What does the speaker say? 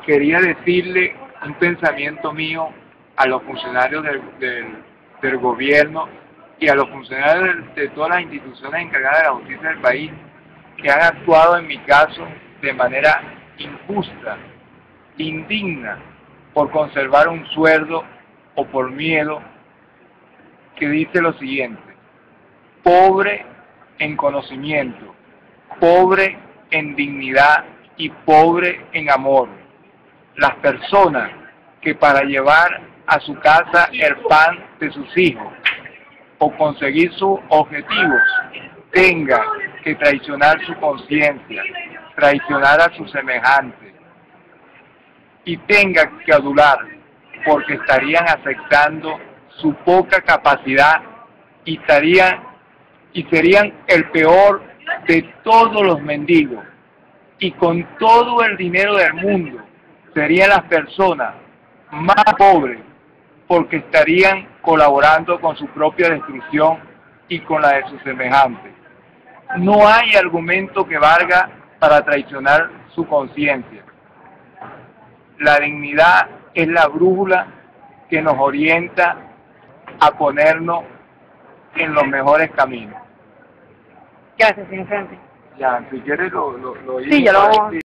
quería decirle un pensamiento mío a los funcionarios del gobierno y a los funcionarios de todas las instituciones encargadas de la justicia del país que han actuado en mi caso de manera injusta, indigna, por conservar un sueldo o por miedo, que dice lo siguiente: pobre en conocimiento, pobre en dignidad y pobre en amor. Las personas que para llevar a su casa el pan de sus hijos o conseguir sus objetivos tengan que traicionar su conciencia, traicionar a sus semejantes y tengan que adular porque estarían aceptando su poca capacidad y serían el peor de todos los mendigos, y con todo el dinero del mundo serían las personas más pobres porque estarían colaborando con su propia destrucción y con la de sus semejantes. No hay argumento que valga para traicionar su conciencia. La dignidad es la brújula que nos orienta a ponernos en los mejores caminos. Gracias, señor Francis. Ya, si quieres lo Sí, ya lo vamos.